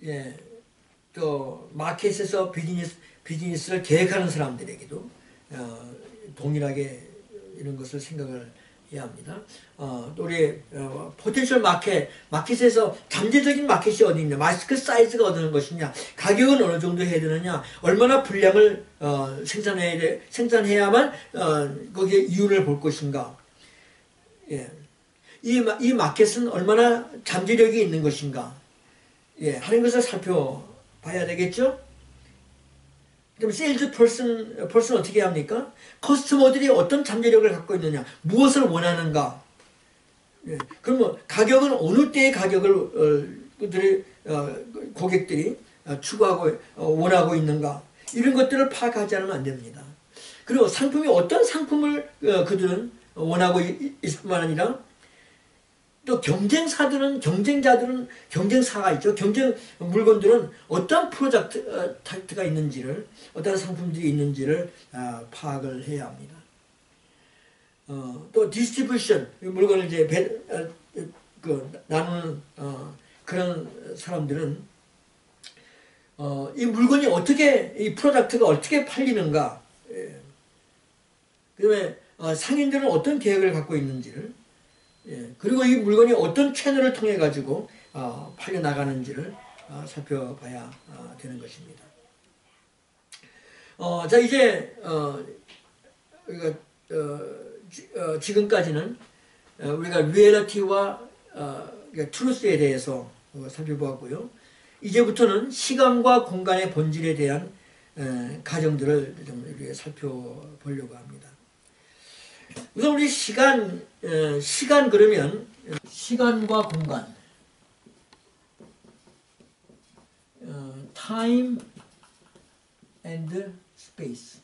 예, 또 마켓에서 비즈니스를 계획하는 사람들에게도 동일하게 이런 것을 생각을 해야 합니다. 또 우리 포텐셜 마켓에서 잠재적인 마켓이 어디 있냐, 마스크 사이즈가 어느 것이냐, 가격은 어느 정도 해야 되느냐, 얼마나 분량을 생산해야만 거기에 이윤을 볼 것인가, 예. 이 마켓은 얼마나 잠재력이 있는 것인가, 예, 하는 것을 살펴봐야 되겠죠. 그럼 세일즈 퍼슨 어떻게 합니까? 커스터머들이 어떤 잠재력을 갖고 있느냐, 무엇을 원하는가. 예, 그러면 가격은 어느 때의 가격을 고객들이 추구하고 원하고 있는가, 이런 것들을 파악하지 않으면 안 됩니다. 그리고 상품이 어떤 상품을 그들은 원하고 있을 뿐만 아니라 또 경쟁자들은 경쟁사가 있죠. 물건들은 어떤 프로젝트가 있는지를, 어떤 상품들이 있는지를 파악을 해야 합니다. 또 디스트리뷰션, 물건을 이제 나누는 그런 사람들은 이 물건이 어떻게, 이 프로젝트가 어떻게 팔리는가, 예. 그다음에 상인들은 어떤 계획을 갖고 있는지를, 예, 그리고 이 물건이 어떤 채널을 통해 가지고 팔려 나가는지를 살펴봐야 되는 것입니다. 자, 이제 우리가 지금까지는 우리가 리얼리티와 트루스에 대해서 살펴보았고요. 이제부터는 시간과 공간의 본질에 대한 가정들을 좀 우리가 살펴보려고 합니다. 우선 우리 시간 그러면 시간과 공간, time and space,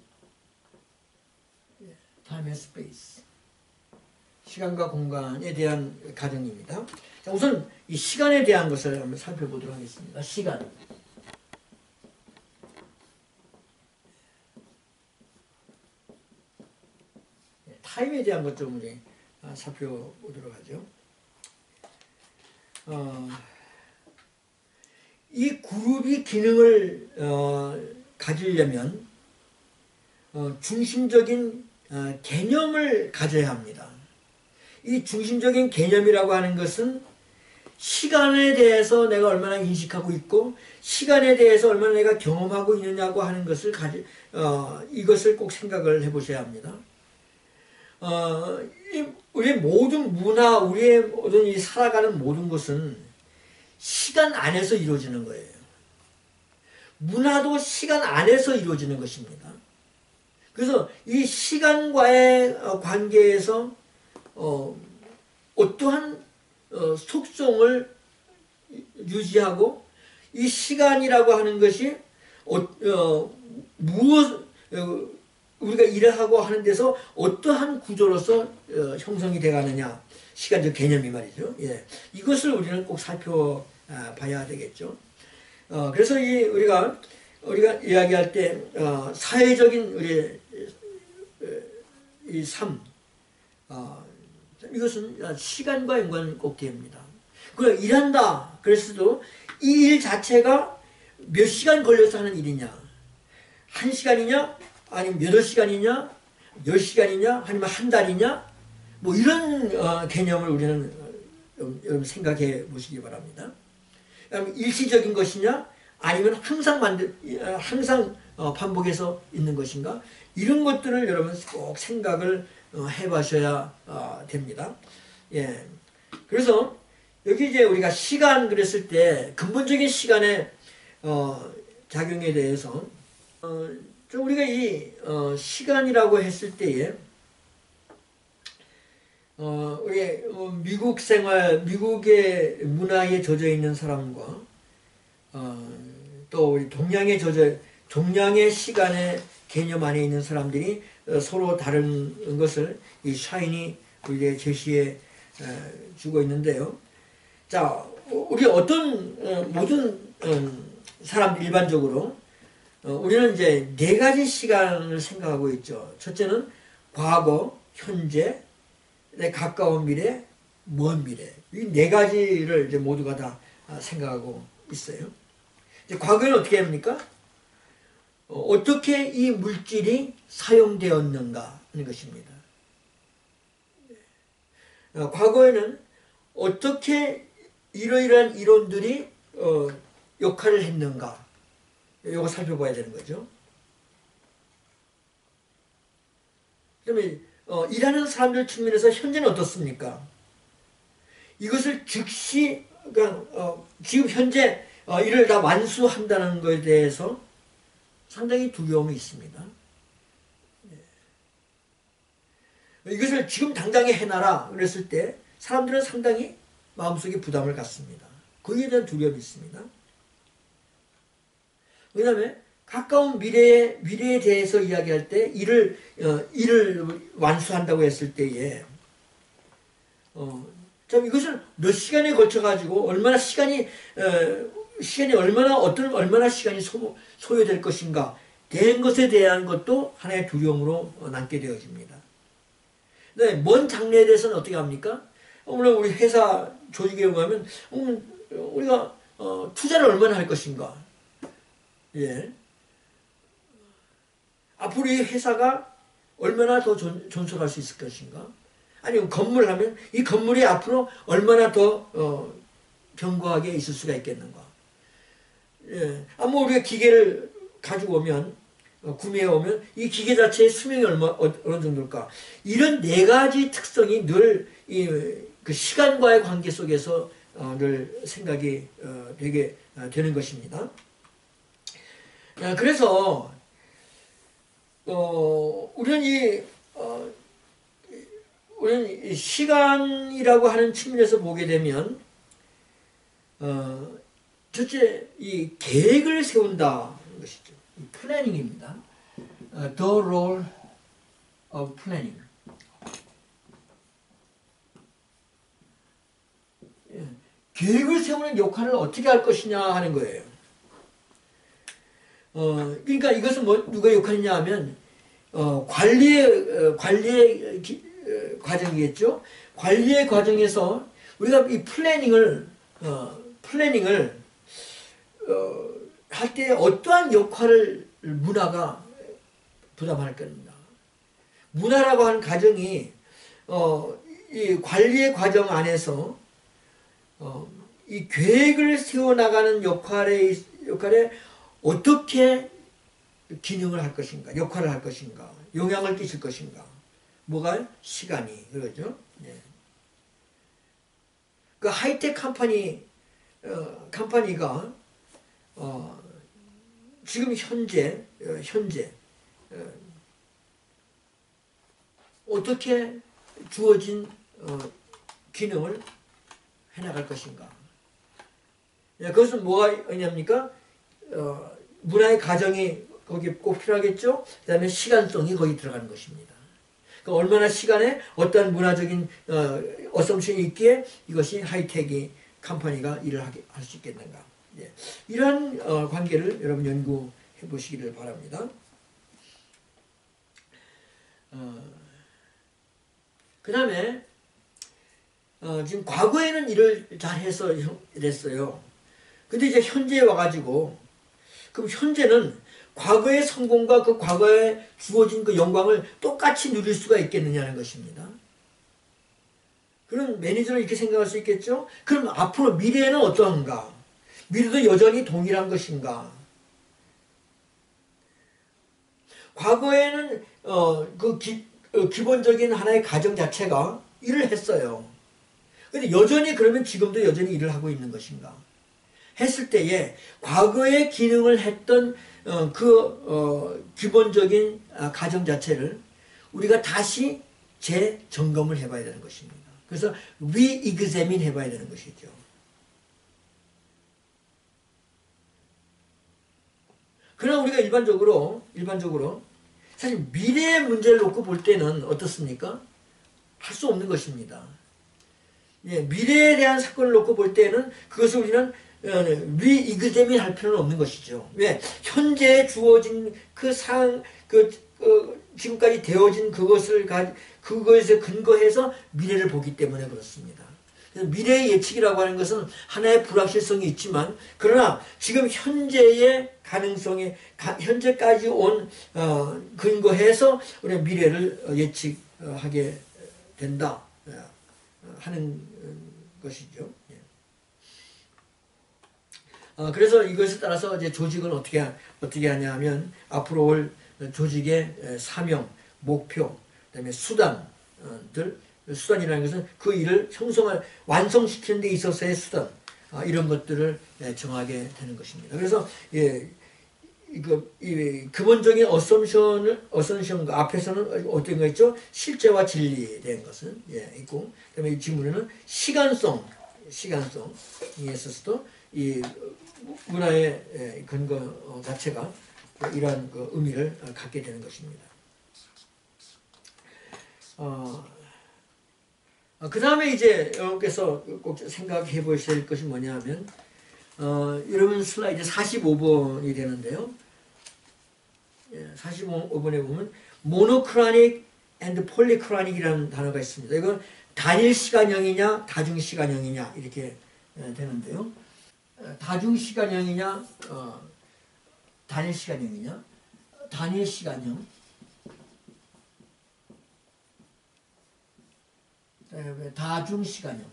time and space, 시간과 공간에 대한 가정입니다. 자, 우선 이 시간에 대한 것을 한번 살펴보도록 하겠습니다. 시간. 타임에 대한 것 좀 우리 살펴보도록 하죠. 이 그룹이 기능을 가지려면 중심적인 개념을 가져야 합니다. 이 중심적인 개념이라고 하는 것은 시간에 대해서 내가 얼마나 인식하고 있고 시간에 대해서 얼마나 내가 경험하고 있느냐고 하는 것을 이것을 꼭 생각을 해보셔야 합니다. 우리의 모든 문화, 우리의 모든 이 살아가는 모든 것은 시간 안에서 이루어지는 거예요. 문화도 시간 안에서 이루어지는 것입니다. 그래서 이 시간과의 관계에서 어떠한 속성을 유지하고 이 시간이라고 하는 것이 우리가 일을 하고 하는 데서 어떠한 구조로서 형성이 되가느냐, 시간적 개념이 말이죠. 예, 이것을 우리는 꼭 살펴봐야 되겠죠. 그래서 우리가 이야기할 때 사회적인 우리 이 삶, 이것은 시간과 연관이 꼭 됩니다. 그럼 일한다 그랬어도 이 일 자체가 몇 시간 걸려서 하는 일이냐, 1시간이냐, 아니면 8시간이냐, 10시간이냐, 아니면 한 달이냐, 뭐 이런 개념을 우리는 여러분 생각해 보시기 바랍니다. 일시적인 것이냐, 아니면 항상 반복해서 있는 것인가, 이런 것들을 여러분 꼭 생각을 해보셔야 됩니다. 예. 그래서 여기 이제 우리가 시간 그랬을 때 근본적인 시간의 작용에 대해서 우리가 이 시간이라고 했을 때에 우리 미국 생활, 미국의 문화에 젖어 있는 사람과 또 우리 동양의 시간의 개념 안에 있는 사람들이 서로 다른 것을 이 샤인이 우리에게 제시해 주고 있는데요. 자, 우리 모든 사람들 일반적으로 우리는 이제 4가지 시간을 생각하고 있죠. 첫째는 과거, 현재, 가까운 미래, 먼 미래. 이 4가지를 이제 모두가 다 생각하고 있어요. 이제 과거에는 어떻게 합니까? 어떻게 이 물질이 사용되었는가 하는 것입니다. 과거에는 어떻게 이러이러한 이론들이 역할을 했는가, 이거 살펴봐야 되는 거죠. 그다음에 일하는 사람들 측면에서 현재는 어떻습니까? 이것을 즉시, 그러니까 지금 현재 이를 다 완수한다는 것에 대해서 상당히 두려움이 있습니다. 이것을 지금 당장에 해놔라 그랬을 때 사람들은 상당히 마음속에 부담을 갖습니다. 거기에 대한 두려움이 있습니다. 그 다음에 가까운 미래에 대해서 이야기할 때 일을 완수한다고 했을 때에 참 이것을 몇 시간에 걸쳐 가지고 얼마나 시간이 얼마나 시간이 소요될 것인가 된 것에 대한 것도 하나의 두려움으로 남게 되어집니다. 네, 먼 장래에 대해서는 어떻게 합니까? 물론 우리 회사 조직에 의하면 우리가 투자를 얼마나 할 것인가, 예, 앞으로 이 회사가 얼마나 더 존속할 수 있을 것인가, 아니면 건물을 하면 이 건물이 앞으로 얼마나 더 견고하게 있을 수가 있겠는가. 예, 아무 우리가 기계를 가지고 오면 구매해 오면 이 기계 자체의 수명이 어느 정도일까. 이런 네 가지 특성이 늘 그 시간과의 관계 속에서 늘 생각이 되게 되는 것입니다. 그래서 우리는 이 시간이라고 하는 측면에서 보게 되면 첫째 이 계획을 세운다는 것이죠. 플래닝입니다. The role of planning. 계획을 세우는 역할을 어떻게 할 것이냐 하는 거예요. 그러니까 이것은 누가 역할이냐 하면 관리의 과정이겠죠. 관리의 과정에서 우리가 이 플래닝을 할 때 어떠한 역할을 문화가 부담할 겁니다. 문화라고 하는 과정이 이 관리의 과정 안에서 이 계획을 세워나가는 역할에 어떻게 기능을 할 것인가, 역할을 할 것인가, 영향을 끼칠 것인가. 뭐가? 시간이. 그러죠. 네. 그 하이텍 컴퍼니가 지금 현재 어떻게 주어진 기능을 해나갈 것인가. 그것은 뭐가 있냐입니까? 문화의 가정이 거기 꼭 필요하겠죠. 그 다음에 시간성이 거기 들어가는 것입니다. 그러니까 얼마나 시간에 어떤 문화적인 어썸션이 있기에 이것이 하이텍이 컴퍼니가 일을 할 수 있겠는가. 예. 이러한 관계를 여러분 연구해 보시기를 바랍니다. 그 다음에 지금 과거에는 일을 잘해서 됐어요. 근데 이제 현재에 와가지고 그럼 현재는 과거의 성공과 그 과거에 주어진 그 영광을 똑같이 누릴 수가 있겠느냐는 것입니다. 그럼 매니저는 이렇게 생각할 수 있겠죠? 그럼 앞으로 미래에는 어떠한가? 미래도 여전히 동일한 것인가? 과거에는 기본적인 하나의 가정 자체가 일을 했어요. 근데 여전히 그러면 지금도 여전히 일을 하고 있는 것인가? 했을 때에 과거에 기능을 했던 기본적인 가정 자체를 우리가 다시 재점검을 해봐야 되는 것입니다. 그래서 re-examine 해봐야 되는 것이죠. 그러나 우리가 일반적으로 사실 미래의 문제를 놓고 볼 때는 어떻습니까? 할 수 없는 것입니다. 예, 미래에 대한 사건을 놓고 볼 때는 그것을 우리는 re-examine 할 필요는 없는 것이죠. 왜? 현재에 주어진 지금까지 되어진 그것에 근거해서 미래를 보기 때문에 그렇습니다. 미래의 예측이라고 하는 것은 하나의 불확실성이 있지만 그러나 지금 현재의 가능성에 현재까지 온 근거해서 우리가 미래를 예측하게 된다 하는 것이죠. 그래서 이것에 따라서 이제 조직은 어떻게 하냐면 앞으로 올 조직의 사명, 목표, 그다음에 수단이라는 것은 그 일을 완성시키는 데 있어서의 수단, 이런 것들을 정하게 되는 것입니다. 그래서 이 근본적인 어썸션과 앞에서는 어떤 거 있죠? 실제와 진리된 것은 있고, 그다음에 이 지문에는 시간성에 있어서도 이 문화의 근거 자체가 이러한 그 의미를 갖게 되는 것입니다. 그 다음에 이제 여러분께서 꼭 생각해 보셔야 될 것이 뭐냐면 여러분 슬라이드 45번이 되는데요. 45번에 보면 모노크라닉 앤드 폴리크라닉이라는 단어가 있습니다. 이건 단일시간형이냐 다중시간형이냐 이렇게 되는데요. 다중시간형이냐 단일시간형이냐 단일시간형 다중시간형.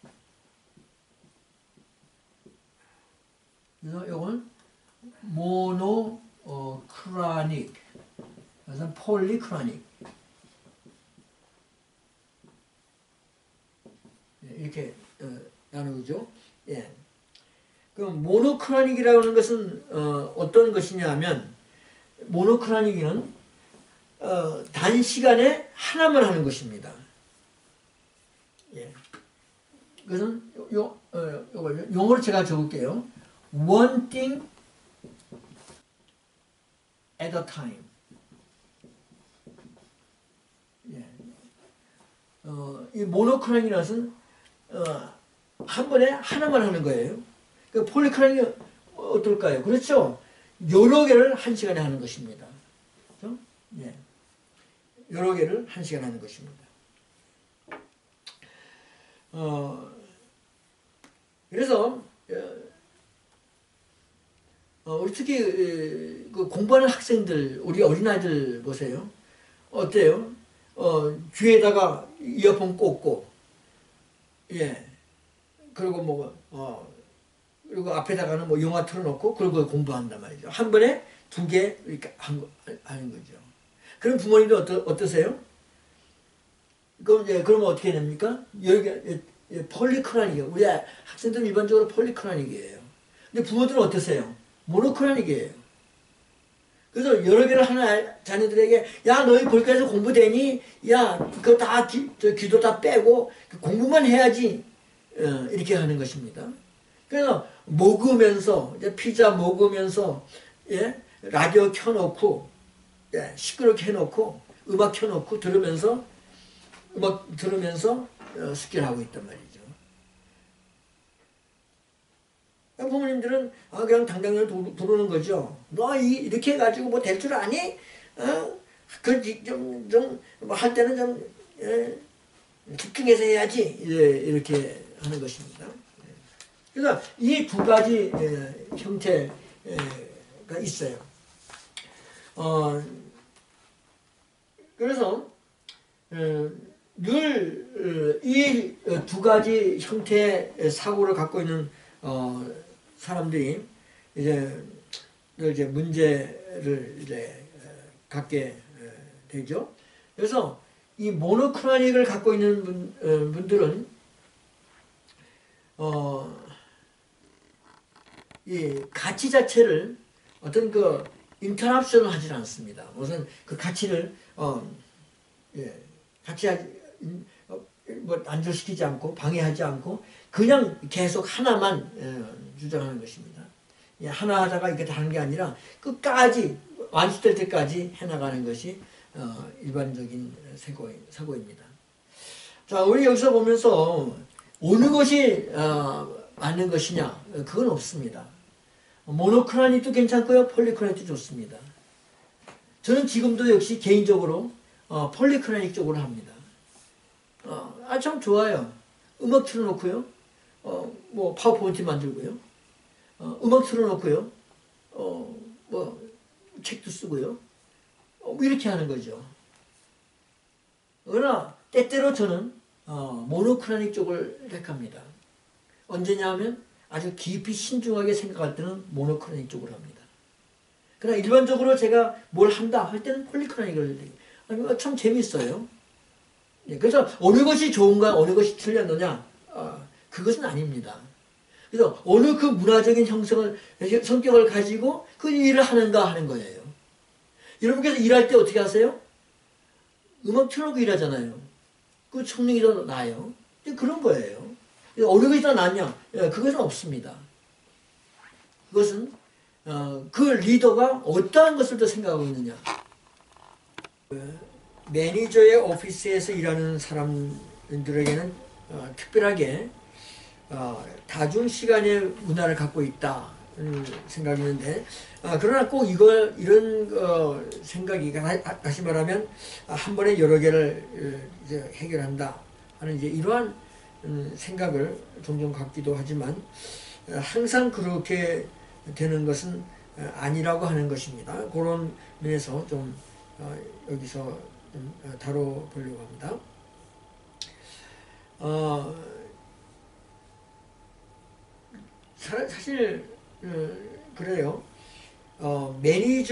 그래서 이건 모노크라닉, 그래서 폴리크라닉 이렇게 나누죠. 예. 그럼 모노크라닉이라고 하는 것은 어떤 것이냐면 모노크라닉은 단시간에 하나만 하는 것입니다. 예. 그것은 용어로 제가 적을게요. One thing at a time. 예. 이 모노크라닉이라는 것은 한 번에 하나만 하는 거예요. 그 폴리크라닉이 어떨까요? 그렇죠? 여러 개를 한 시간에 하는 것입니다. 그렇죠? 예. 여러 개를 한 시간에 하는 것입니다. 그래서 우리 특히 그 공부하는 학생들, 우리 어린아이들 보세요. 어때요? 귀에다가 이어폰 꽂고, 예. 그리고 그리고 앞에다가는 영화 틀어놓고, 그리고 공부한단 말이죠. 한 번에 두 개 이렇게 하는 거죠. 그럼 부모님도 어떠세요? 그러면 어떻게 됩니까? 폴리크라닉이에요. 우리 학생들은 일반적으로 폴리크라닉이에요. 근데 부모들은 어떠세요? 모노크라닉이에요. 그래서 여러 개를 하나 자녀들에게 야 너희 거기까지 공부되니? 야 그거 다 기도 다 빼고 공부만 해야지 이렇게 하는 것입니다. 그래서 먹으면서 피자 먹으면서 라디오 켜놓고 시끄럽게 해놓고 음악 켜놓고 음악 들으면서 숙제를 하고 있단 말이죠. 부모님들은 그냥 당장을 부르는 거죠. 너 이렇게 해가지고 뭐 될 줄 아니? 할 때는 좀 집중해서 해야지. 이렇게 하는 것입니다. 그래서 이 두 가지 형태가 있어요. 그래서 늘 이 두 가지 형태의 사고를 갖고 있는 사람들이 늘 문제를 갖게 되죠. 그래서 이 모노크라닉을 갖고 있는 분들은 이 가치 자체를 어떤 인터럽션을 하지 않습니다. 우선 그 가치를 안절시키지 않고 방해하지 않고 그냥 계속 하나만 주장하는 것입니다. 하나 하다가 이게 다른 게 아니라 끝까지 완수될 때까지 해나가는 것이 일반적인 사고입니다. 자, 우리 여기서 보면서 어느 것이 맞는 것이냐 그건 없습니다. 모노크라닉도 괜찮고요, 폴리크라닉도 좋습니다. 저는 지금도 역시 개인적으로 폴리크라닉 쪽으로 합니다. 참 좋아요. 음악 틀어놓고요. 뭐 파워포인트 만들고요. 음악 틀어놓고요. 뭐 책도 쓰고요. 뭐 이렇게 하는 거죠. 그러나 때때로 저는 모노크라닉 쪽을 택합니다. 언제냐 하면 아주 깊이 신중하게 생각할 때는 모노크라닉 쪽으로 합니다. 그러나 일반적으로 제가 뭘 한다 할 때는 폴리크라닉을 참 재밌어요. 그래서 어느 것이 좋은가 어느 것이 틀렸느냐 그것은 아닙니다. 그래서 어느 그 문화적인 성격을 가지고 그 일을 하는가 하는 거예요. 여러분께서 일할 때 어떻게 하세요? 음악 틀어놓고 일하잖아요. 그 성능이 더 나아요. 그런 거예요. 어느 것이 더 낫냐? 그것은 없습니다. 그것은 그 리더가 어떠한 것을 더 생각하고 있느냐. 매니저의 오피스에서 일하는 사람들에게는 특별하게 다중시간의 문화를 갖고 있다 생각이 있는데 그러나 꼭 이런 생각이 다시 말하면 한 번에 여러 개를 이제 해결한다 하는 이제 이러한 생각을 종종 갖기도 하지만 항상 그렇게 되는 것은 아니라고 하는 것입니다. 그런 면에서 좀 여기서 좀 다뤄보려고 합니다. 사실 그래요. 매니저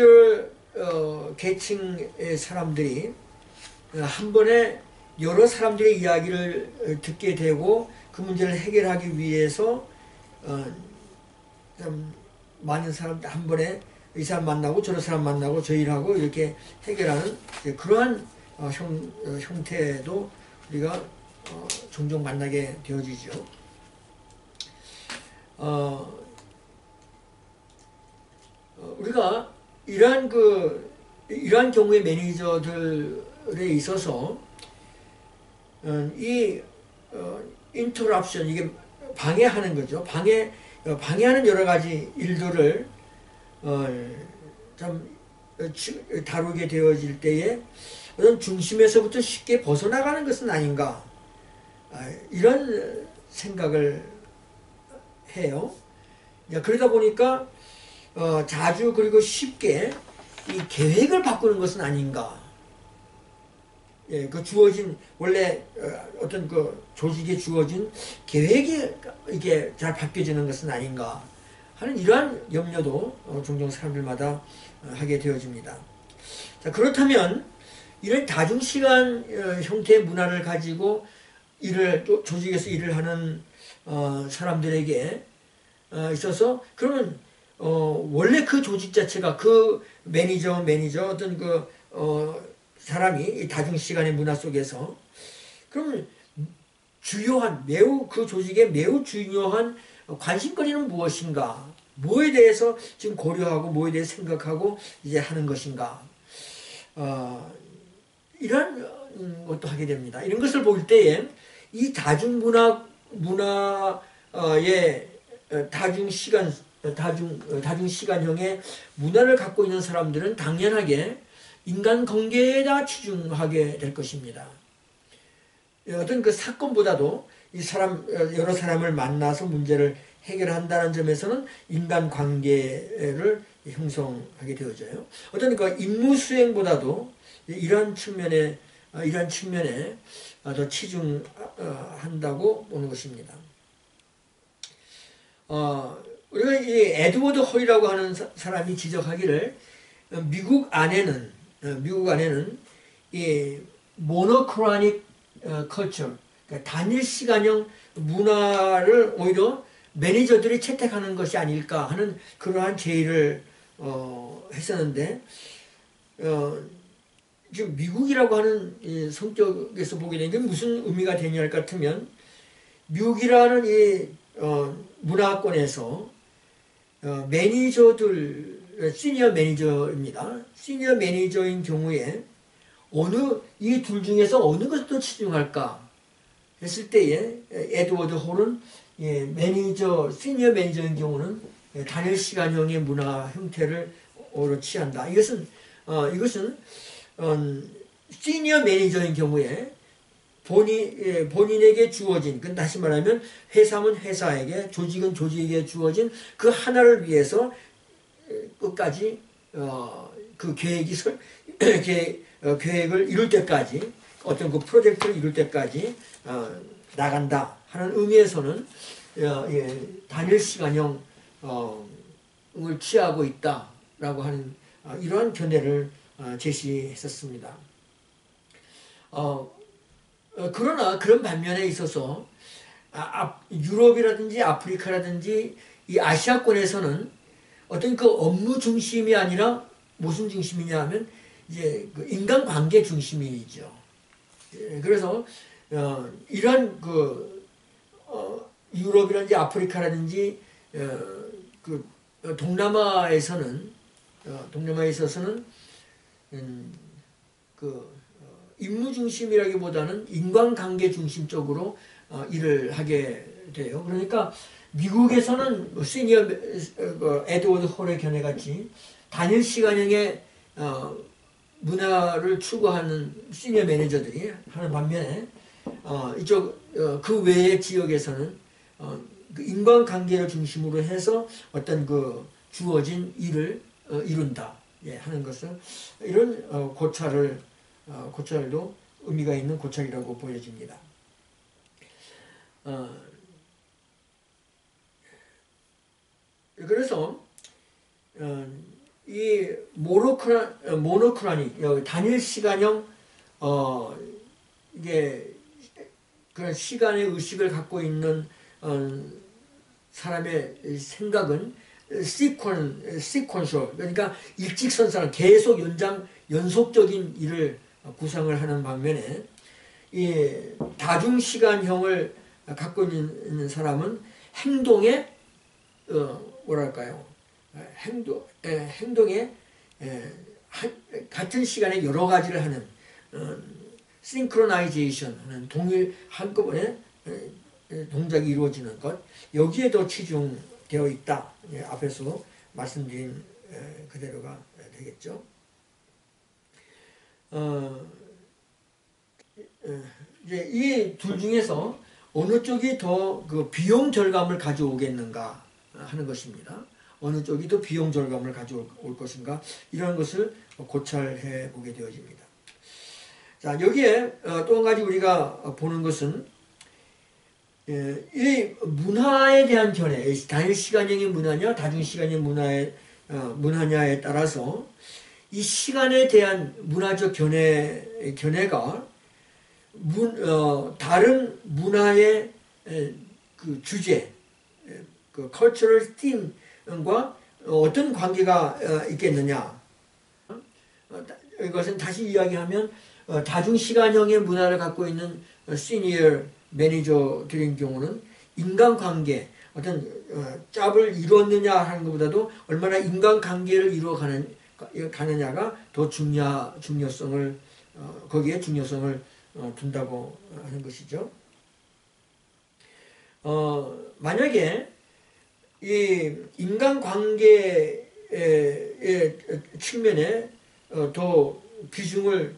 계층의 사람들이 한 번에 여러 사람들의 이야기를 듣게 되고 그 문제를 해결하기 위해서 좀 많은 사람들 한 번에 이 사람 만나고 저런 사람 만나고 저 일하고 이렇게 해결하는 그러한 형태도 우리가 종종 만나게 되어지죠. 우리가 이러한 경우의 매니저들에 있어서 이 인터럽션 이게 방해하는 거죠. 방해하는 여러 가지 일들을 좀 다루게 되어질 때에 어떤 중심에서부터 쉽게 벗어나가는 것은 아닌가 이런 생각을 해요. 그러다 보니까 자주 그리고 쉽게 이 계획을 바꾸는 것은 아닌가. 그 주어진 원래 어떤 그 조직에 주어진 계획이 이게 잘 바뀌어지는 것은 아닌가 하는 이러한 염려도 종종 사람들마다 하게 되어집니다. 자, 그렇다면 이런 다중시간 형태의 문화를 가지고 또 조직에서 일을 하는 사람들에게 있어서 그러면 원래 그 조직 자체가 그 매니저 어떤 그 사람이 다중시간의 문화 속에서 그러면 매우 그 조직의 매우 중요한 관심거리는 무엇인가? 뭐에 대해서 지금 고려하고 뭐에 대해 생각하고 이제 하는 것인가? 이런 것도 하게 됩니다. 이런 것을 볼 때에 이 문화의 다중시간형의 문화를 갖고 있는 사람들은 당연하게 인간관계에다 치중하게 될 것입니다. 어떤 그 사건보다도 여러 사람을 만나서 문제를 해결한다는 점에서는 인간관계를 형성하게 되어져요. 어떤 그 임무 수행보다도 이런 측면에 더 치중한다고 보는 것입니다. 우리가 이 에드워드 홀이라고 하는 사람이 지적하기를 미국 안에는 이 모노크로닉 컬처, 그러니까 단일 시간형 문화를 오히려 매니저들이 채택하는 것이 아닐까 하는 그러한 제의를 했었는데 지금 미국이라고 하는 이 성격에서 보게 되는 게 무슨 의미가 되냐 할 것 같으면 미국이라는 이 문화권에서 매니저들 시니어 매니저입니다. 시니어 매니저인 경우에 이 둘 중에서 어느 것을 더 치중할까 했을 때에 에드워드 홀은 시니어 매니저인 경우는 단일 시간형의 문화 형태를 취한다. 이것은 시니어 매니저인 경우에 본인에게 주어진, 그 다시 말하면 회사면 회사에게, 조직은 조직에게 주어진 그 하나를 위해서 끝까지 그 계획을 이룰 때까지, 어떤 그 프로젝트를 이룰 때까지 나간다 하는 의미에서는 단일 시간형을 취하고 있다라고 하는 이러한 견해를 제시했었습니다. 그러나 그런 반면에 있어서 유럽이라든지 아프리카라든지 이 아시아권에서는 어떤 그 업무 중심이 아니라 무슨 중심이냐 하면 이제 그 인간관계 중심이죠. 그래서 이런 그 유럽이라든지 아프리카라든지 그 동남아에 있어서는 그 임무 중심이라기보다는 인간관계 중심적으로 일을 하게 돼요. 그러니까 미국에서는 시니어 에드워드 홀의 견해같이 단일 시간형의 문화를 추구하는 시니어 매니저들이 하는 반면에 이쪽 그 외의 지역에서는 그 인간관계를 중심으로 해서 어떤 그 주어진 일을 이룬다 하는 것은 이런 고찰도 의미가 있는 고찰이라고 보여집니다. 그래서 이 모노크라니 단일 시간형 이게 그런 시간의 의식을 갖고 있는 사람의 생각은 시퀀셜, 그러니까 일직선상 계속 연속적인 일을 구상을 하는 반면에 이 다중시간형을 갖고 있는 사람은 행동에 뭐랄까요? 행동에 같은 시간에 여러 가지를 하는 싱크로나이제이션 하는 한꺼번에 동작이 이루어지는 것, 여기에 더 치중되어 있다. 앞에서 말씀드린 그대로가 되겠죠. 이제 이 둘 중에서 어느 쪽이 더 그 비용 절감을 가져오겠는가 하는 것입니다. 어느 쪽이 더 비용 절감을 가져올 것인가, 이런 것을 고찰해 보게 되어집니다. 자, 여기에 또 한 가지 우리가 보는 것은 이 문화에 대한 견해, 단일 시간형의 문화냐 다중 시간형 문화냐에 따라서 이 시간에 대한 문화적 견해가 다른 문화의 그 주제, 그 cultural theme과 어떤 관계가 있겠느냐. 이것은 다시 이야기하면 다중시간형의 문화를 갖고 있는 시니어 매니저들인 경우는 인간관계, 어떤 짭을 이루었느냐 하는 것보다도 얼마나 인간관계를 이루어가느냐가 더 중요성을 거기에 중요성을 둔다고 하는 것이죠. 만약에 이 인간관계의 측면에 더 비중을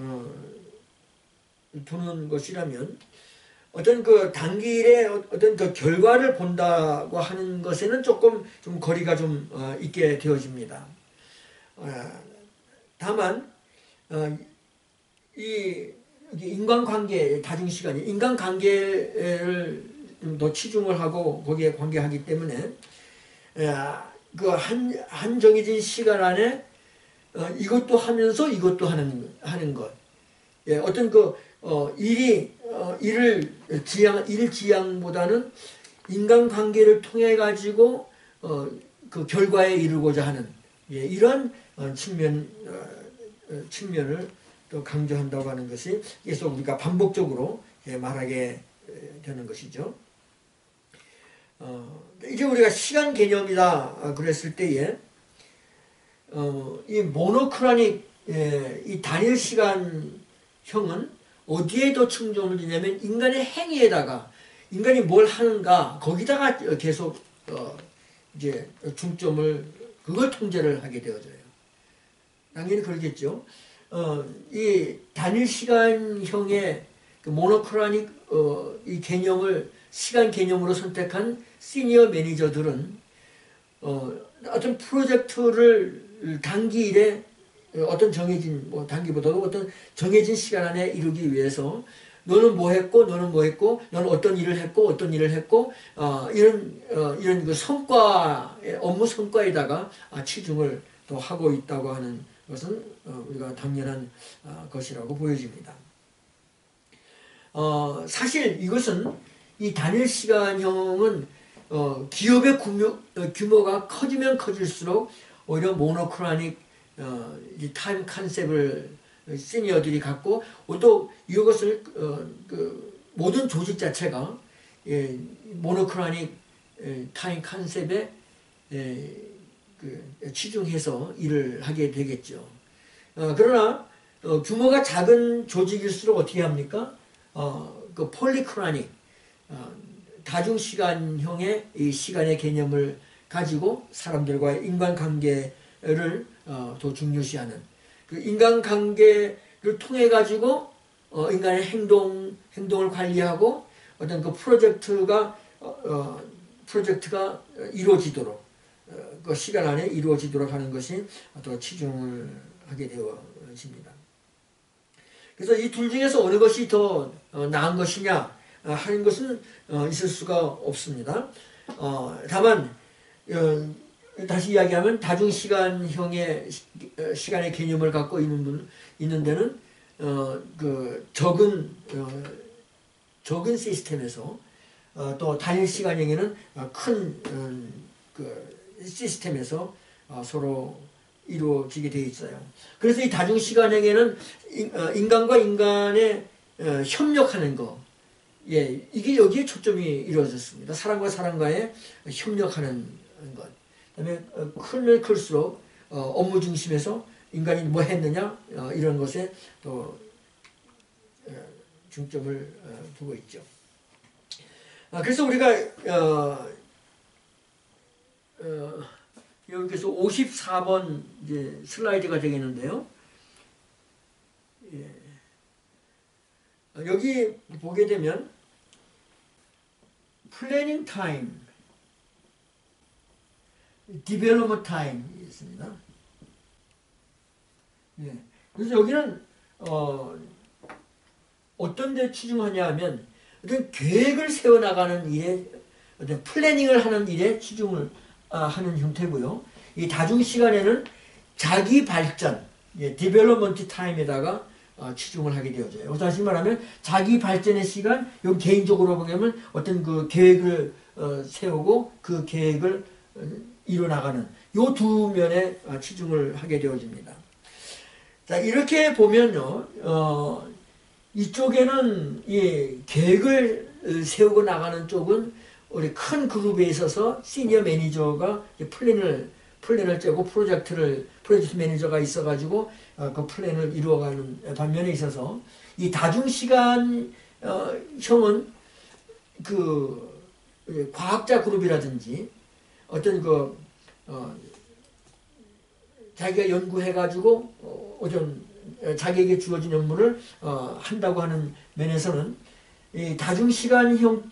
두는 것이라면 어떤 그 단기일에 어떤 그 결과를 본다고 하는 것에는 좀 거리가 좀 있게 되어집니다. 다만 이 인간관계, 다중시간이 인간관계를 좀 더 치중을 하고 거기에 관계하기 때문에 그 한 정해진 시간 안에 이것도 하면서 이것도 하는 것. 어떤 그 일 지향보다는 인간관계를 통해 가지고 그 결과에 이르고자 하는 이런 측면을 또 강조한다고 하는 것이 계속 우리가 반복적으로 말하게 되는 것이죠. 이제 우리가 시간 개념이다 그랬을 때에 이 모노크라닉 이 단일 시간형은 어디에 더 중점을 두냐면 인간의 행위에다가 인간이 뭘 하는가 거기다가 계속 이제 중점을 그걸 통제를 하게 되어져요. 당연히 그러겠죠. 이 단일 시간형의 그 모노크라닉 이 개념을 시간 개념으로 선택한 시니어 매니저들은 어떤 프로젝트를 단기일에 어떤 정해진 단기보다도 어떤 정해진 시간 안에 이루기 위해서 너는 뭐 했고 너는 뭐 했고 너는 어떤 일을 했고 어떤 일을 했고 이런 그 성과 업무 성과에다가 치중을 또 하고 있다고 하는 것은 우리가 당연한 것이라고 보여집니다. 사실 이것은 이 단일 시간형은 기업의 규모가 커지면 커질수록 오히려 모노크라닉 타임 컨셉을 시니어들이 갖고 또 이것을 그 모든 조직 자체가 모노크라닉 타임 컨셉에 치중해서 일을 하게 되겠죠. 그러나 규모가 작은 조직일수록 어떻게 합니까? 그 폴리크라닉 다중시간형의 이 시간의 개념을 가지고 사람들과의 인간관계를 더 중요시하는 그 인간관계를 통해 가지고 인간의 행동을 관리하고 어떤 그 프로젝트가 이루어지도록 그 시간 안에 이루어지도록 하는 것이 더 치중을 하게 되어집니다. 그래서 이 둘 중에서 어느 것이 더 나은 것이냐 하는 것은 있을 수가 없습니다. 다만 다시 이야기하면 다중시간형의 시간의 개념을 갖고 있는 데는 그 적은 시스템에서 또 단일 시간형에는 큰 그 시스템에서 서로 이루어지게 되어 있어요. 그래서 이 다중시간형에는 인간과 인간의 협력하는 거, 이게 여기에 초점이 이루어졌습니다. 사람과 사람과의 협력하는 것. 그다음에 크면 클수록 업무 중심에서 인간이 뭐 했느냐 이런 것에 또 중점을 두고 있죠. 그래서 우리가 여기서 54번 이제 슬라이드가 되겠는데요. 여기 보게 되면 플래닝 타임, 디벨로먼트 타임이 있습니다. 그래서 여기는 어떤 데 치중하냐 하면 어떤 계획을 세워나가는 일에 어떤 플래닝을 하는 일에 치중을 하는 형태고요. 이 다중시간에는 자기 발전, 디벨로먼트 타임에다가 치중을 하게 되어져요. 다시 말하면 자기 발전의 시간, 여기 개인적으로 보면 어떤 그 계획을 세우고 그 계획을 이뤄나가는 요 두 면에 치중을 하게 되어집니다. 자, 이렇게 보면요, 이쪽에는 계획을 세우고 나가는 쪽은 우리 큰 그룹에 있어서 시니어 매니저가 플랜을 짜고 프로젝트 매니저가 있어가지고 그 플랜을 이루어가는 반면에 있어서 이 다중시간 형은 그 과학자 그룹이라든지 어떤 자기가 연구해가지고 어떤 자기에게 주어진 업무를 한다고 하는 면에서는 이 다중시간형의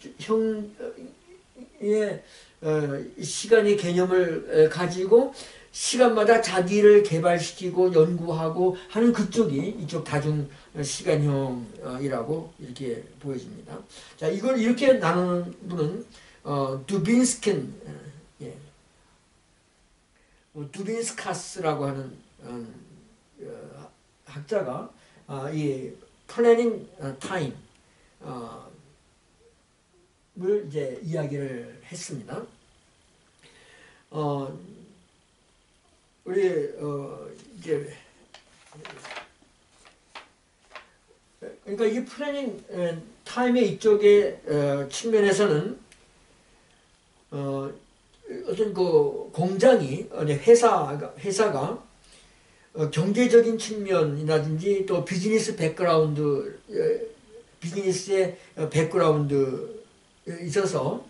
시간의 개념을 가지고 시간마다 자기를 개발시키고 연구하고 하는 그쪽이 이쪽 다중시간형이라고 이렇게 보여집니다. 자, 이걸 이렇게 나누는 분은 두빈스카스라고 하는 학자가 이 플래닝 타임 을 이제 이야기를 했습니다. 우리 이제 그러니까 이 플래닝 타임의 이쪽의 측면에서는 어떤 그 공장이 회사가 경제적인 측면이라든지 또 비즈니스 백그라운드 비즈니스의 백그라운드에 있어서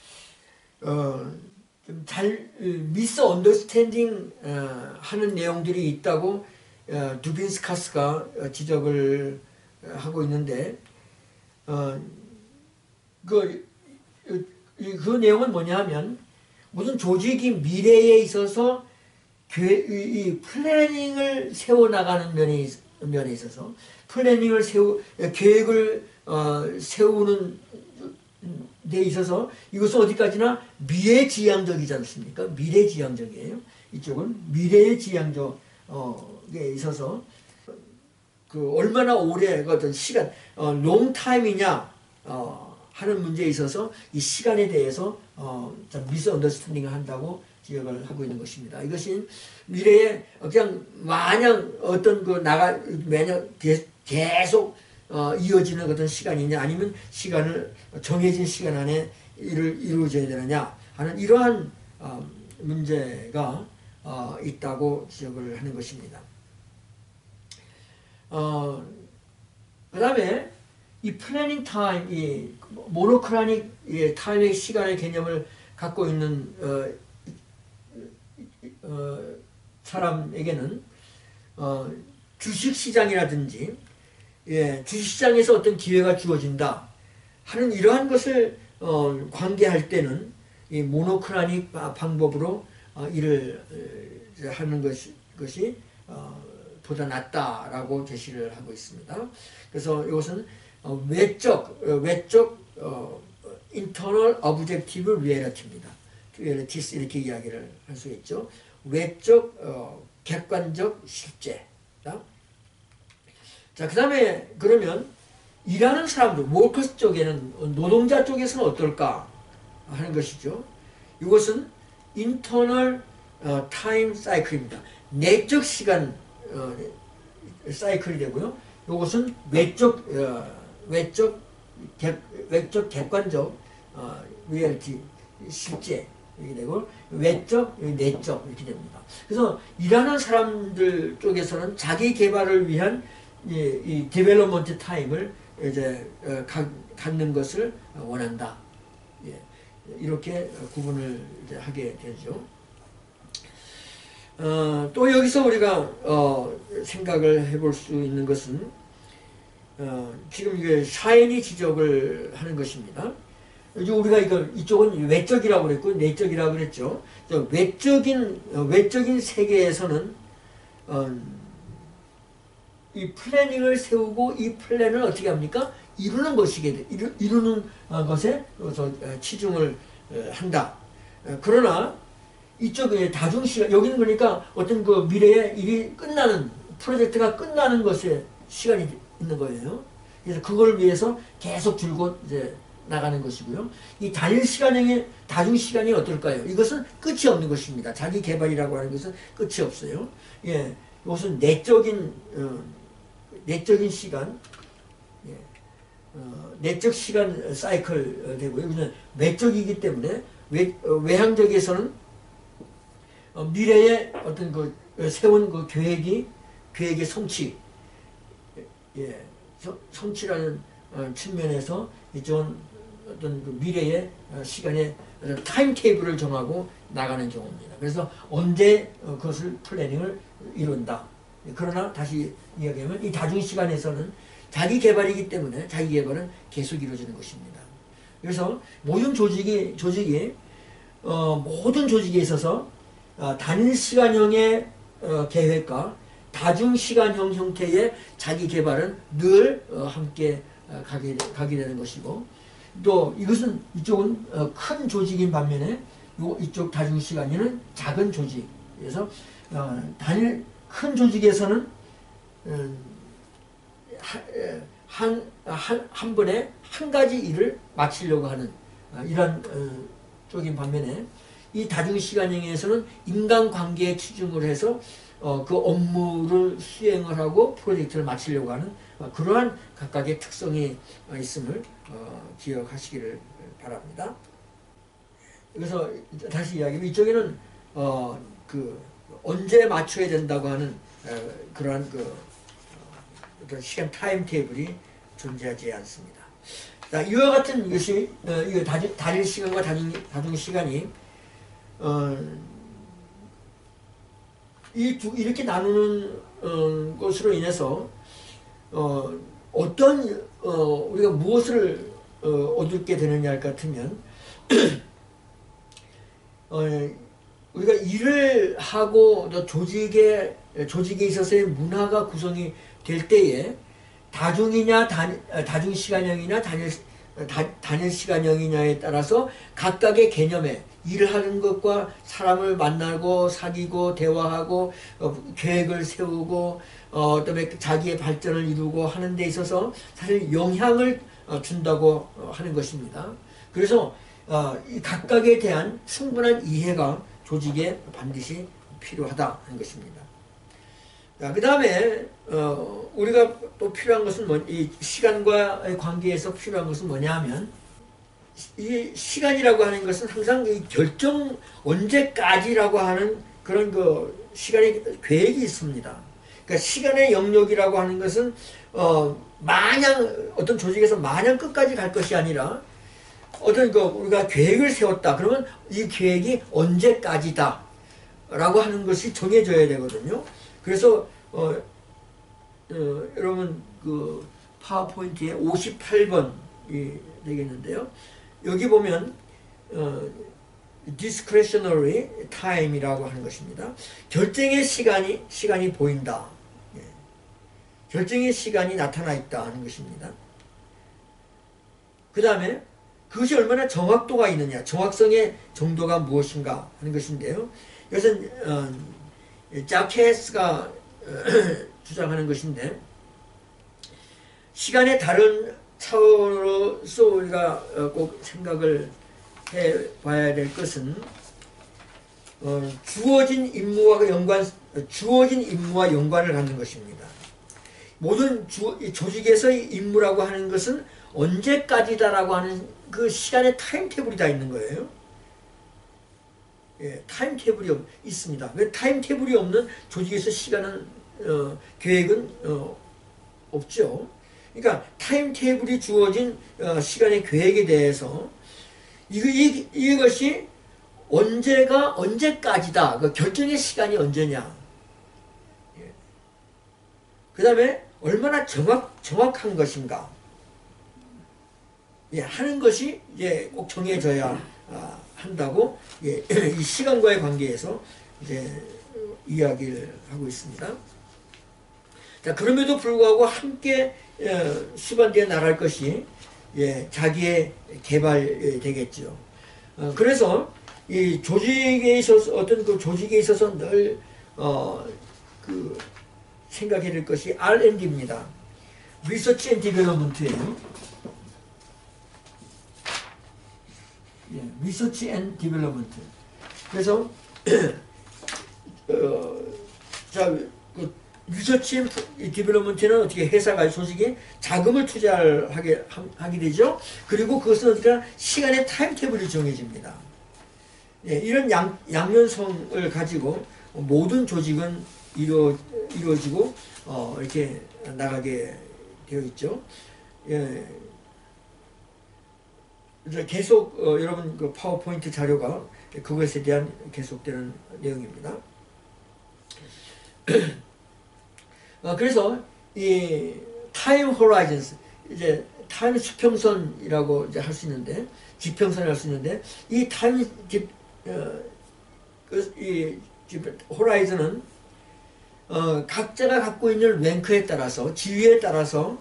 좀 잘 미스 언더스탠딩 하는 내용들이 있다고 두빈스카스가 지적을 하고 있는데 어, 그, 그 내용은 뭐냐 하면 무슨 조직이 미래에 있어서 이 플래닝을 세워나가는 면에 있어서 플래닝을 계획을 세우는 데 있어서 이것은 어디까지나 미래지향적이지 않습니까? 미래지향적이에요. 이쪽은 미래지향적에 있어서 그 얼마나 오래 그 어떤 시간, 롱타임이냐 하는 문제에 있어서 이 시간에 대해서 미스언더스탠딩을 한다고 기억을 하고 있는 것입니다. 이것이 미래에 그냥 마냥 어떤 매년 계속 이어지는 어떤 시간이냐 아니면 정해진 시간 안에 이루어져야 되느냐 하는 이러한 문제가 있다고 지적을 하는 것입니다. 그 다음에 이 플래닝 타임, 이 모노크라닉 타임의 시간의 개념을 갖고 있는 사람에게는 주식시장이라든지 주식시장에서 어떤 기회가 주어진다 하는 이러한 것을 관계할 때는 이 모노크라닉 방법으로 일을 하는 것이 보다 낫다라고 제시를 하고 있습니다. 그래서 이것은 외적 internal objective reality입니다. realities 이렇게 이야기를 할 수 있죠. 외적 객관적 실제. 자, 그 다음에 그러면 일하는 사람들, 워커스 쪽에는 노동자 쪽에서는 어떨까 하는 것이죠. 이것은 internal time cycle입니다. 내적 시간 사이클이 되고요. 이것은 외적 객관적 리얼티 실제 이렇게 되고 외적 내적 이렇게 됩니다. 그래서 일하는 사람들 쪽에서는 자기 개발을 위한 이 디벨롭먼트 타임을 이제 갖는 것을 원한다. 이렇게 구분을 이제 하게 되죠. 또 여기서 우리가 생각을 해볼 수 있는 것은 지금 이게 샤인이 지적을 하는 것입니다. 우리가 이쪽은 외적이라고 그랬고 내적이라고 그랬죠. 외적인 세계에서는 이 플래닝을 세우고 이 플랜을 어떻게 합니까? 이루는 것에 치중을 한다. 그러나 이쪽에 다중시간, 여기는 그러니까 어떤 그 미래에 일이 끝나는, 프로젝트가 끝나는 것에 시간이 있는 거예요. 그래서 그걸 위해서 계속 줄곧 이제 나가는 것이고요. 이 단일 시간형의 다중시간이 어떨까요? 이것은 끝이 없는 것입니다. 자기 개발이라고 하는 것은 끝이 없어요. 이것은 내적인 시간, 내적 시간 사이클 되고요. 이거는 외적이기 때문에 외향적에서는 미래에 어떤 세운 계획의 성취, 성취라는 측면에서 이쪽은 어떤 미래의 시간의 타임 테이블을 정하고 나가는 경우입니다. 그래서 언제 그것을 플래닝을 이룬다. 그러나 다시 이야기하면 이 다중시간에서는 자기 개발이기 때문에 자기 개발은 계속 이루어지는 것입니다. 그래서 모든 조직이 모든 조직에 있어서 단일 시간형의 계획과 다중시간형 형태의 자기 개발은 늘 함께 가게 되는 것이고, 또 이것은 이쪽은 큰 조직인 반면에 이쪽 다중시간에는 작은 조직에서 큰 조직에서는 한 번에 한 가지 일을 마치려고 하는 이런 쪽인 반면에 이 다중시간형에서는 인간관계에 치중을 해서 그 업무를 수행을 하고 프로젝트를 마치려고 하는 그러한 각각의 특성이 있음을 기억하시기를 바랍니다. 그래서 다시 이야기하면 이쪽에는 언제 맞춰야 된다고 하는 그러한 어떤 시간 타임 테이블이 존재하지 않습니다. 자, 이와 같은 것이 단일 시간과 다중 시간이 이렇게 나누는 것으로 인해서 어떤 우리가 무엇을 얻게 되느냐 같으면 우리가 일을 하고 또 조직에 있어서의 문화가 구성이 될 때에 다중이냐 다중 시간형이냐 단일 시간형이냐에 따라서 각각의 개념에 일을 하는 것과 사람을 만나고 사귀고 대화하고 계획을 세우고 그다음에 자기의 발전을 이루고 하는 데 있어서 사실 영향을 준다고 하는 것입니다. 그래서 이 각각에 대한 충분한 이해가 조직에 반드시 필요하다 하는 것입니다. 그 다음에 우리가 또 필요한 것은 이 시간과의 관계에서 필요한 것은 뭐냐 하면 이 시간이라고 하는 것은 항상 이 결정 언제까지라고 하는 그런 그 시간의 계획이 있습니다. 그러니까 시간의 영역이라고 하는 것은 마냥 어떤 조직에서 마냥 끝까지 갈 것이 아니라 어떤 그 우리가 계획을 세웠다 그러면 이 계획이 언제까지다 라고 하는 것이 정해져야 되거든요. 그래서 여러분 그 파워포인트에 58번이 되겠는데요. 여기 보면 discretionary time이라고 하는 것입니다. 결정의 시간이 보인다. 예. 결정의 시간이 나타나 있다 하는 것입니다. 그 다음에 그것이 얼마나 정확도가 있느냐, 정확성의 정도가 무엇인가 하는 것인데요. 이것은 자케스가 주장하는 것인데 시간의 다른 차원으로서 우리가 꼭 생각을 해봐야 될 것은 주어진 임무와 연관을 갖는 것입니다. 모든 조직에서의 임무라고 하는 것은 언제까지다라고 하는 그 시간의 타임테이블이 다 있는 거예요. 예, 타임테이블이 있습니다. 왜 타임테이블이 없는 조직에서 계획은 없죠. 그러니까 타임테이블이 주어진 시간의 계획에 대해서 이것이 언제까지다. 그 결정의 시간이 언제냐. 예. 그 다음에 얼마나 정확한 것인가. 예, 하는 것이 이제 꼭 정해져야 한다고 이 시간과의 관계에서 이제 이야기를 하고 있습니다. 자, 그럼에도 불구하고 함께 수반되어 나갈 것이 자기의 개발이 되겠죠. 그래서 이 조직에 있어서 어떤 그 조직에 있어서 늘 그 생각해야 될 것이 R&D입니다. Research and Development예요. Research and Development. 그래서 리서치 앤 디벨롭먼트는 어떻게 회사가 조직이 자금을 투자하게 되죠. 그리고 그것은 어떻게 시간의 타임테이블이 정해집니다. 예, 이런 양면성을 가지고 모든 조직은 이루어지고 이렇게 나가게 되어 있죠. 예. 계속 여러분 그 파워포인트 자료가 그것에 대한 계속되는 내용입니다. 그래서 이 타임 호라이즌스 이제 타임 수평선이라고 이제 할 수 있는데 지평선을 할 수 있는데 이 타임 호라이즌은 각자가 갖고 있는 랭크에 따라서 지위에 따라서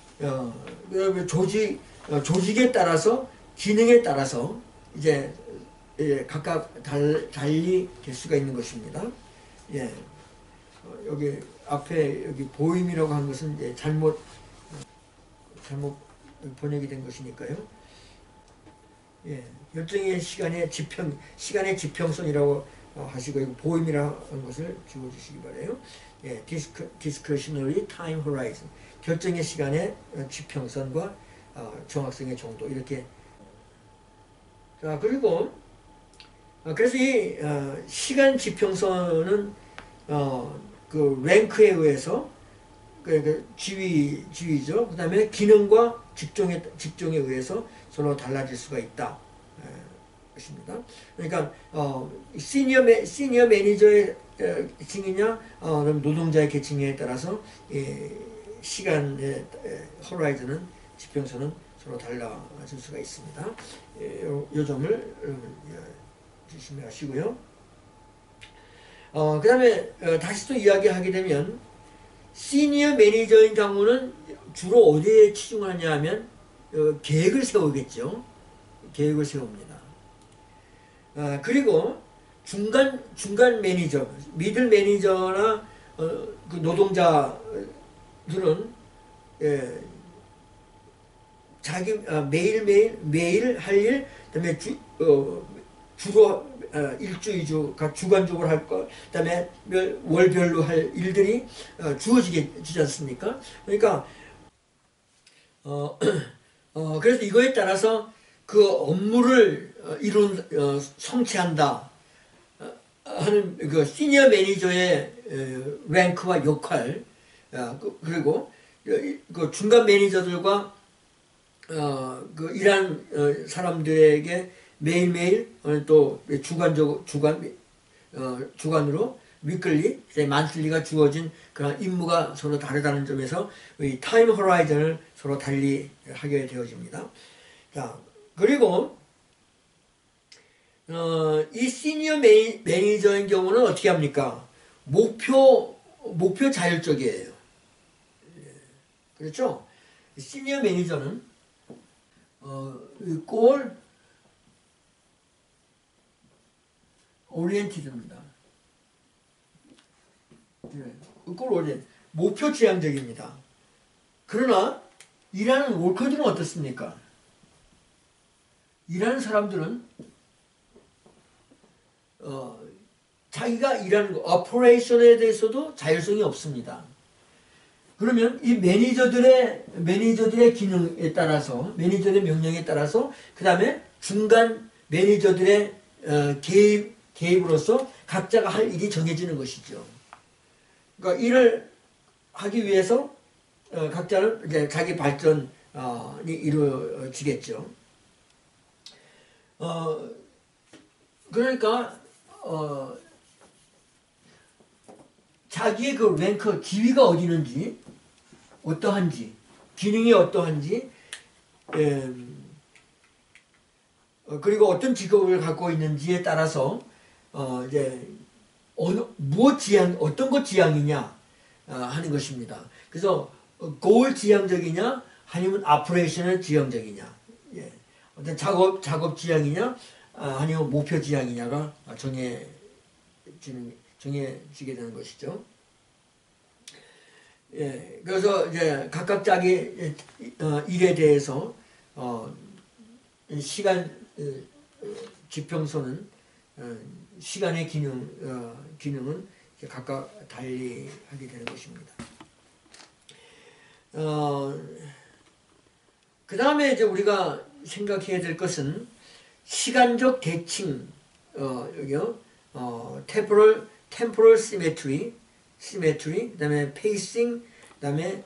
조직에 따라서 기능에 따라서 이제 각각 달리 될 수가 있는 것입니다. 예. 여기 앞에 여기 보임이라고 한 것은 이제 잘못 번역이 된 것이니까요. 예. 결정의 시간의 지평선이라고 하시고 보임이라는 것을 지워주시기 바래요. 예. discretionary time horizon. 결정의 시간의 지평선과 정확성의 정도 이렇게. 자, 그리고 그래서 이 시간 지평선은 그 랭크에 의해서 그 지위죠. 그 다음에 기능과 직종에 의해서 서로 달라질 수가 있다. 것입니다. 그러니까 시니어 매니저의 계층이냐 노동자의 계층에 따라서 시간의 호라이즌은 지평선은 서로 달라질 수가 있습니다. 이 점을 조심하시고요. 그 다음에 다시 또 이야기하게 되면 시니어 매니저인 경우는 주로 어디에 치중하냐 하면 계획을 세우겠죠. 계획을 세웁니다. 그리고 중간 매니저, 미들 매니저나 그 노동자들은 자기 매일 할 일, 그다음에 주로 일주, 주간적으로 할 것, 그다음에 월별로 할 일들이 주어지지 않습니까? 그러니까 그래서 이거에 따라서 그 업무를 성취한다 하는 그 시니어 매니저의 랭크와 역할, 그리고 그 중간 매니저들과 그 일하는 사람들에게 매일매일 또 주간으로 위클리, 만슬리가 주어진 그런 임무가 서로 다르다는 점에서 이 타임 호라이즌을 서로 달리 하게 되어집니다. 자, 그리고 이 시니어 매니저인 경우는 어떻게 합니까? 목표 자율적이에요. 그렇죠? 시니어 매니저는 골 오리엔티드입니다. 골 오리엔티드, 목표 지향적입니다. 그러나 일하는 워커들은 어떻습니까? 일하는 사람들은 자기가 일하는 오퍼레이션에 대해서도 자율성이 없습니다. 그러면 이 매니저들의 기능에 따라서, 매니저들의 명령에 따라서, 그 다음에 중간 매니저들의 개입으로서 각자가 할 일이 정해지는 것이죠. 그러니까 일을 하기 위해서 각자는 이제 자기 발전이 이루어지겠죠. 그러니까 자기의 그 랭크, 지위가 어디 있는지, 어떠한지, 기능이 어떠한지, 그리고 어떤 직업을 갖고 있는지에 따라서 이제 어떤 것 지향이냐 하는 것입니다. 그래서 고을 지향적이냐, 아니면 오퍼레이션을 지향적이냐, 어떤 작업 지향이냐, 아니면 목표 지향이냐가 정해지게 되는 것이죠. 그래서 이제 각각 자기 일에 대해서 시간 지평선은 시간의 기능은 각각 달리 하게 되는 것입니다. 그 다음에 이제 우리가 생각해야 될 것은 시간적 대칭, 여기요, temporal symmetry, 그 다음에 pacing, 그 다음에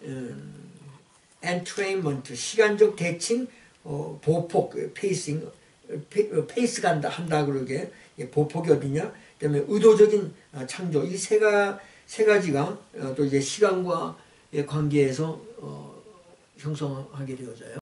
entrainment, 시간적 대칭, 보폭, pacing, 페이스가 한다 그러게, 보폭이 어디냐, 그 다음에 의도적인 창조, 이 세 가지가 또 이제 시간과의 관계에서 형성하게 되어져요.